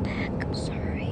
back. I'm sorry.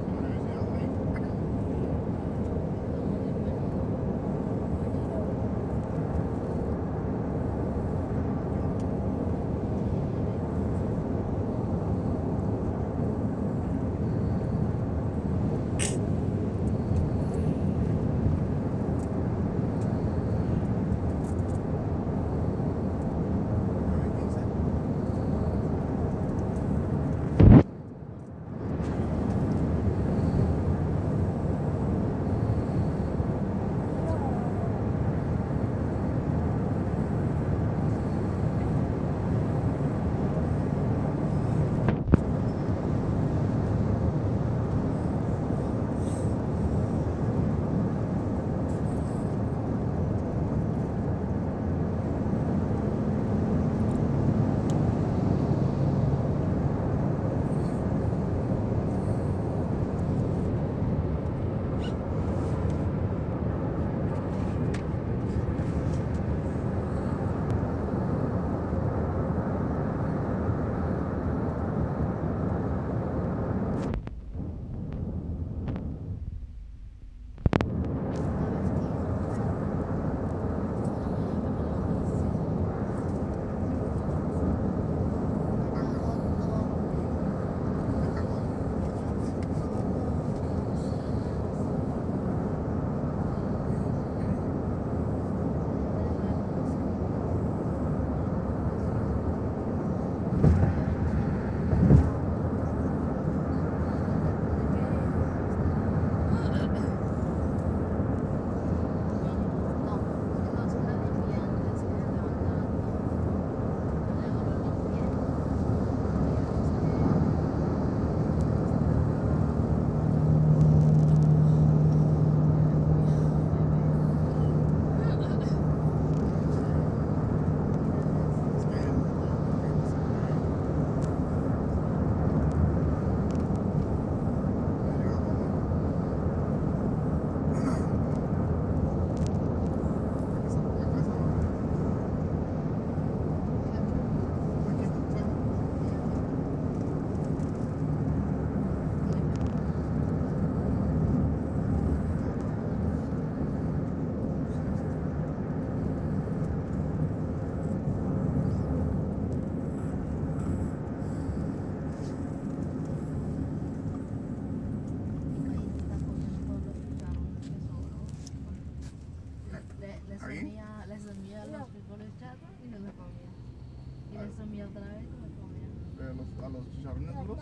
Le sumía los frijoles chatos y se los comía. Y le sumía otra vez y se los comía. A los chicharrones duros.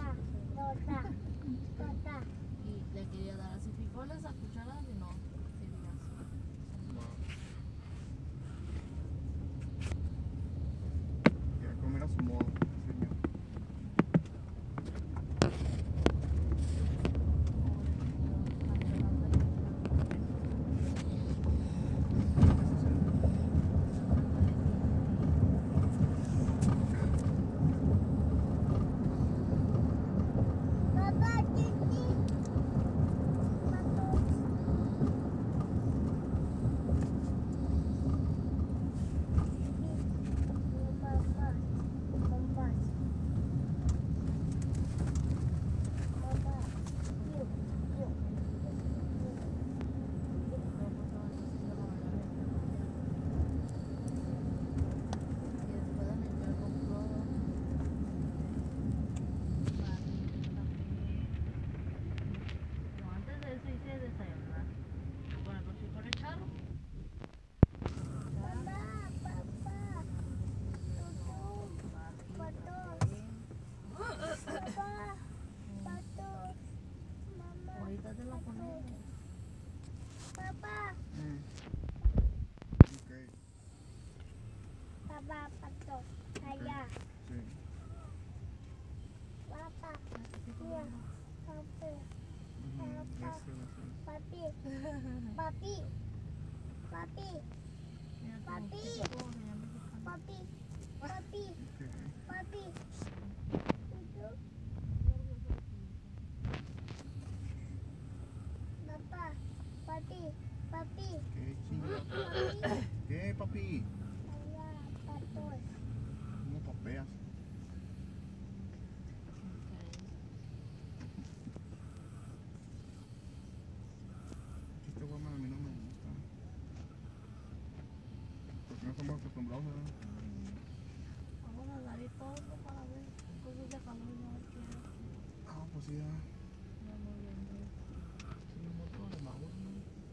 Y le quería dar así frijoles a cucharadas y no quería así. Quería comer a su modo, señor. Ahorita te lo ponemos. Papá. Ok. Papá, pato. Allá. Sí. Papá. Mira. Papi. Papi. Papi. Papi. Papi. Papi. Papi. Papi. Papá. Papi. Papi. ¿Qué chingada? Papi. ¿Qué, papi? Allá, patos. ¿Cómo papeas? acostumbrados a... Vamos a dar y todo para ver cosas de calor y no ver qué es. Ah, pues sí, ya. Vamos viendo. Sí, no todo de magos, ¿no?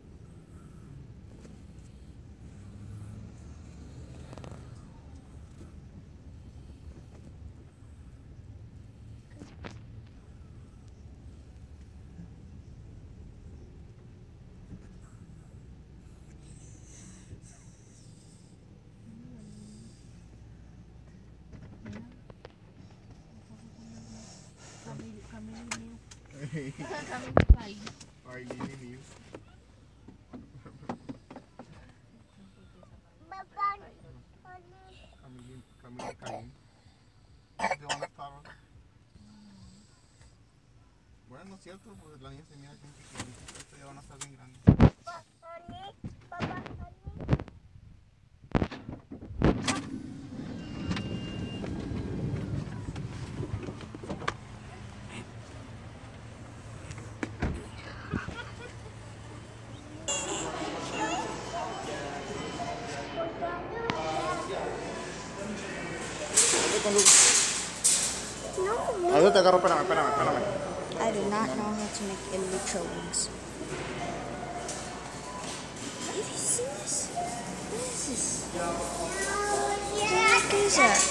Camilo mío. Hey, Camilo país. Aileen y Mills. Papá. Camila y Caín. ¿Dónde van a estar? Bueno, no es cierto, pues la niña se mira bien pequeñita. Estos ya van a estar bien grandes. Papá. ¿A dónde te agarro? Espérame. I do not know how to make elytra wings. Have you seen this? What is this? What is that?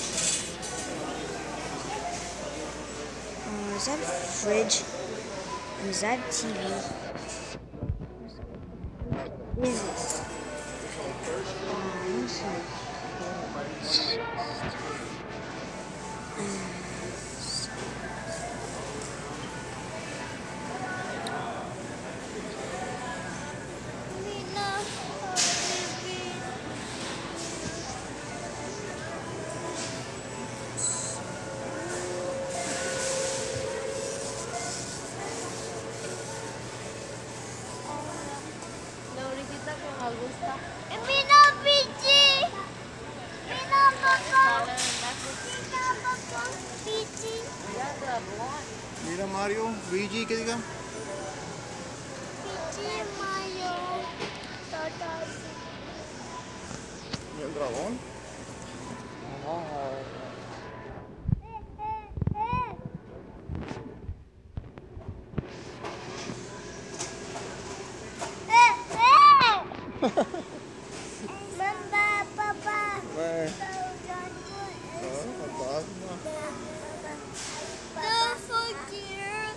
Is that a fridge? And is that a TV? What is this? La orejita con Augusta. Mira, Pichi. Mira, papá. Sale de lejos. Mira, papá. Pichi. Ya te habló. Mira Mario, Luigi, ¿qué diga? Pichi, Mayo. Todos. ¿Y el dragón? Mamá, papá. Fantasma. Don't forget.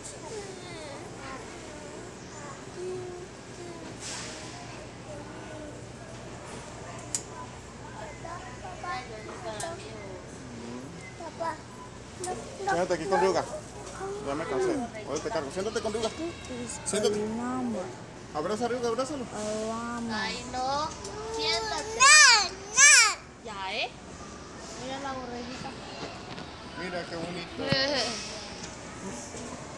Papá. Siéntate aquí con Duga. Ya me cansé. Hoy te cargo. Siéntate con Duga. Siéntate. Llama. Abrázalo, abrázalo. A llama. Ay, no. Siéntate. No. Ya, ¿eh? Mira la borreguita. Mira qué bonito.